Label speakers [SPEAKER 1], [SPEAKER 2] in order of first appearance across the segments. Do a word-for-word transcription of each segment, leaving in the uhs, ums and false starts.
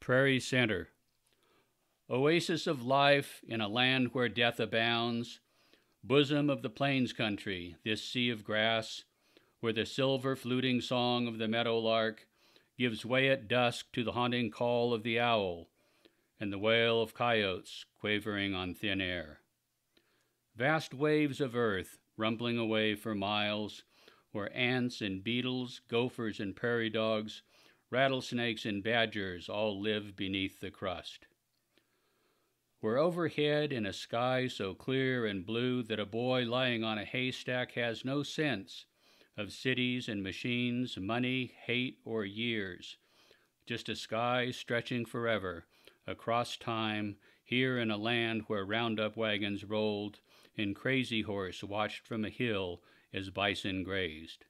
[SPEAKER 1] Prairie Center, oasis of life in a land where death abounds, bosom of the plains country, this sea of grass, where the silver fluting song of the meadowlark gives way at dusk to the haunting call of the owl and the wail of coyotes quavering on thin air. Vast waves of earth rumbling away for miles, where ants and beetles, gophers and prairie dogs, rattlesnakes and badgers all live beneath the crust. Where overhead in a sky so clear and blue that a boy lying on a haystack has no sense of cities and machines, money, hate, or years, just a sky stretching forever across time, here in a land where roundup wagons rolled and Crazy Horse watched from a hill as bison grazed.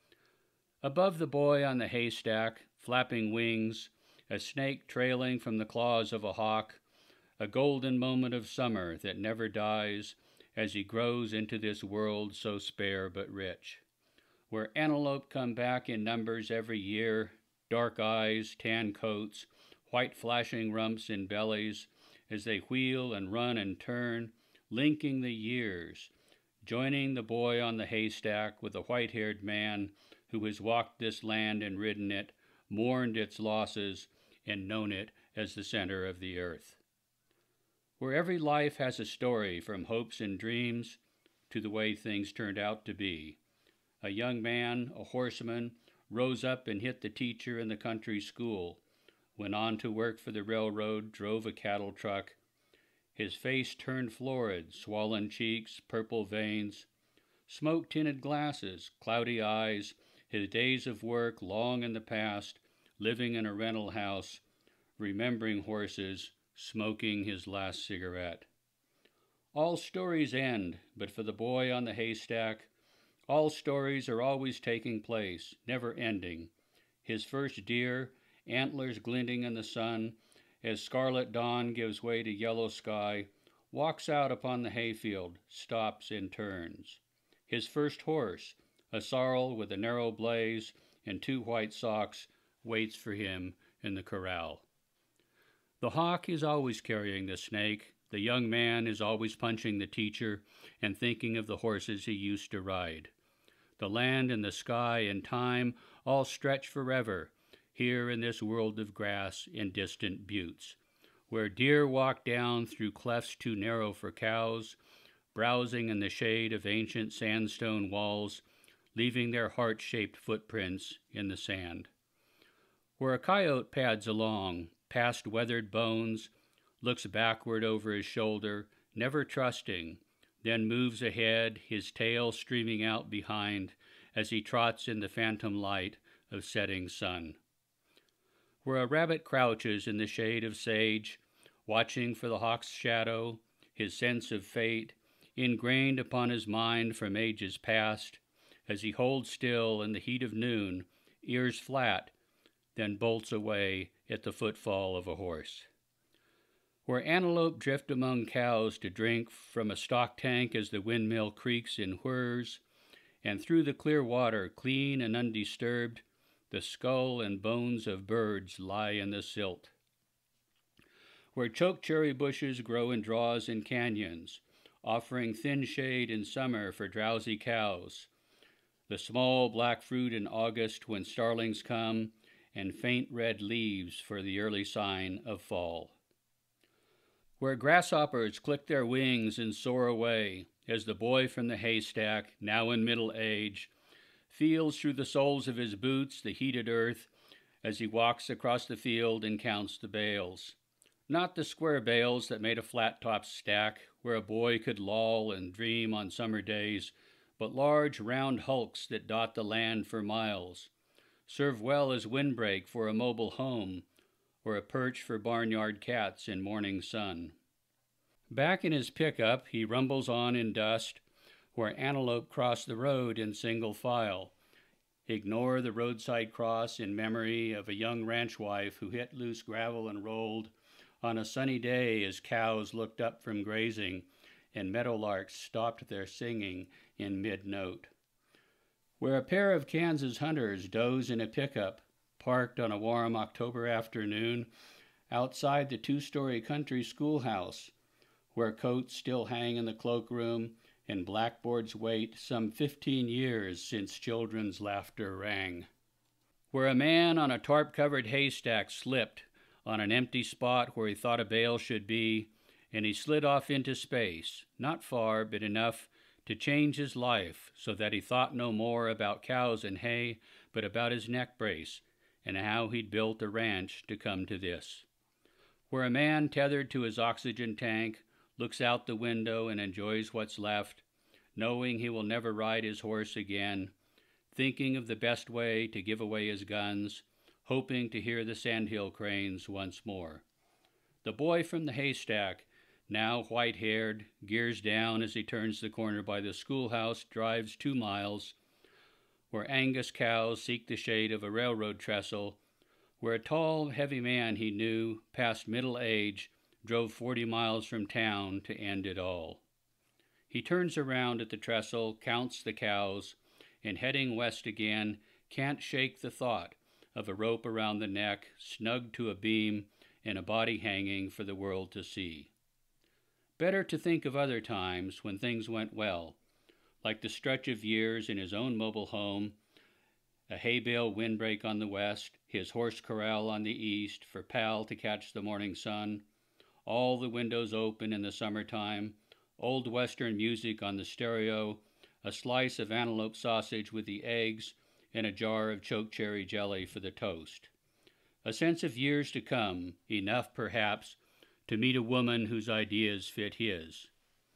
[SPEAKER 1] Above the boy on the haystack, flapping wings, a snake trailing from the claws of a hawk, a golden moment of summer that never dies as he grows into this world so spare but rich, where antelope come back in numbers every year, dark eyes, tan coats, white flashing rumps and bellies, as they wheel and run and turn, linking the years, joining the boy on the haystack with the white-haired man who has walked this land and ridden it, mourned its losses, and known it as the center of the earth. Where every life has a story, from hopes and dreams to the way things turned out to be. A young man, a horseman, rose up and hit the teacher in the country school, went on to work for the railroad, drove a cattle truck. His face turned florid, swollen cheeks, purple veins, smoke-tinted glasses, cloudy eyes, his days of work long in the past, living in a rental house, remembering horses, smoking his last cigarette. All stories end, but for the boy on the haystack, all stories are always taking place, never ending. His first deer, antlers glinting in the sun, as scarlet dawn gives way to yellow sky, walks out upon the hayfield, stops and turns. His first horse, a sorrel with a narrow blaze and two white socks, waits for him in the corral. The hawk is always carrying the snake. The young man is always punching the teacher and thinking of the horses he used to ride. The land and the sky and time all stretch forever, here in this world of grass and distant buttes, where deer walk down through clefts too narrow for cows, browsing in the shade of ancient sandstone walls, leaving their heart-shaped footprints in the sand. Where a coyote pads along, past weathered bones, looks backward over his shoulder, never trusting, then moves ahead, his tail streaming out behind as he trots in the phantom light of setting sun. Where a rabbit crouches in the shade of sage, watching for the hawk's shadow, his sense of fate, ingrained upon his mind from ages past, as he holds still in the heat of noon, ears flat, then bolts away at the footfall of a horse. Where antelope drift among cows to drink from a stock tank as the windmill creaks and whirs, and through the clear water, clean and undisturbed, the skull and bones of birds lie in the silt. Where chokecherry bushes grow in draws and canyons, offering thin shade in summer for drowsy cows, the small black fruit in August when starlings come, and faint red leaves for the early sign of fall. Where grasshoppers click their wings and soar away, as the boy from the haystack, now in middle age, feels through the soles of his boots the heated earth as he walks across the field and counts the bales. Not the square bales that made a flat-top stack where a boy could loll and dream on summer days, but large round hulks that dot the land for miles, serve well as windbreak for a mobile home or a perch for barnyard cats in morning sun. Back in his pickup, he rumbles on in dust, where antelope cross the road in single file. Ignore the roadside cross in memory of a young ranch wife who hit loose gravel and rolled on a sunny day as cows looked up from grazing and meadowlarks stopped their singing in mid-note. Where a pair of Kansas hunters doze in a pickup, parked on a warm October afternoon outside the two-story country schoolhouse, where coats still hang in the cloakroom and blackboards wait some fifteen years since children's laughter rang. Where a man on a tarp-covered haystack slipped on an empty spot where he thought a bale should be, and he slid off into space, not far, but enough to change his life so that he thought no more about cows and hay, but about his neck brace and how he'd built a ranch to come to this. Where a man tethered to his oxygen tank looks out the window and enjoys what's left, knowing he will never ride his horse again, thinking of the best way to give away his guns, hoping to hear the sandhill cranes once more. The boy from the haystack, now white-haired, gears down as he turns the corner by the schoolhouse, drives two miles, where Angus cows seek the shade of a railroad trestle, where a tall, heavy man he knew, past middle age, drove forty miles from town to end it all. He turns around at the trestle, counts the cows, and heading west again, can't shake the thought of a rope around the neck, snugged to a beam, and a body hanging for the world to see. Better to think of other times when things went well, like the stretch of years in his own mobile home, a hay bale windbreak on the west, his horse corral on the east for Pal to catch the morning sun, all the windows open in the summertime, old Western music on the stereo, a slice of antelope sausage with the eggs, and a jar of chokecherry jelly for the toast. A sense of years to come, enough perhaps to meet a woman whose ideas fit his.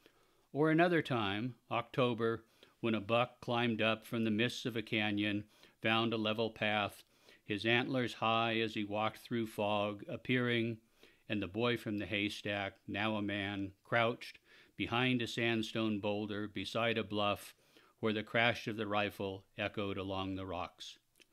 [SPEAKER 1] Or another time, October, when a buck climbed up from the mists of a canyon, found a level path, his antlers high as he walked through fog, appearing, and the boy from the haystack, now a man, crouched behind a sandstone boulder beside a bluff where the crash of the rifle echoed along the rocks.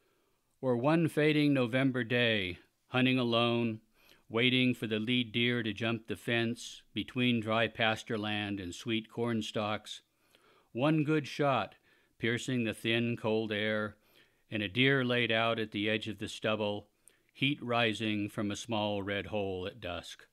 [SPEAKER 1] Or one fading November day, hunting alone, waiting for the lead deer to jump the fence between dry pasture land and sweet corn stalks, one good shot piercing the thin, cold air, and a deer laid out at the edge of the stubble, heat rising from a small red hole at dusk.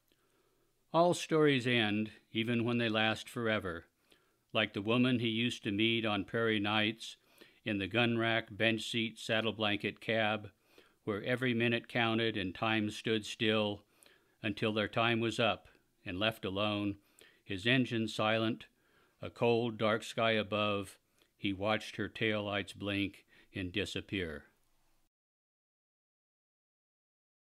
[SPEAKER 1] All stories end, even when they last forever, like the woman he used to meet on prairie nights in the gun rack, bench seat, saddle blanket cab, where every minute counted and time stood still until their time was up, and left alone, his engine silent, a cold, dark sky above, he watched her taillights blink and disappear.